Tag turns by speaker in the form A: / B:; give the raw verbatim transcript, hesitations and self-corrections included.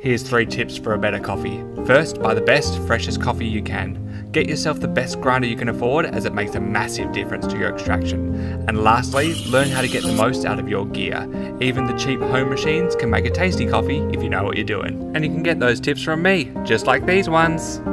A: Here's three tips for a better coffee. First, buy the best, freshest coffee you can. Get yourself the best grinder you can afford, as it makes a massive difference to your extraction. And lastly, learn how to get the most out of your gear. Even the cheap home machines can make a tasty coffee if you know what you're doing. And you can get those tips from me, just like these ones.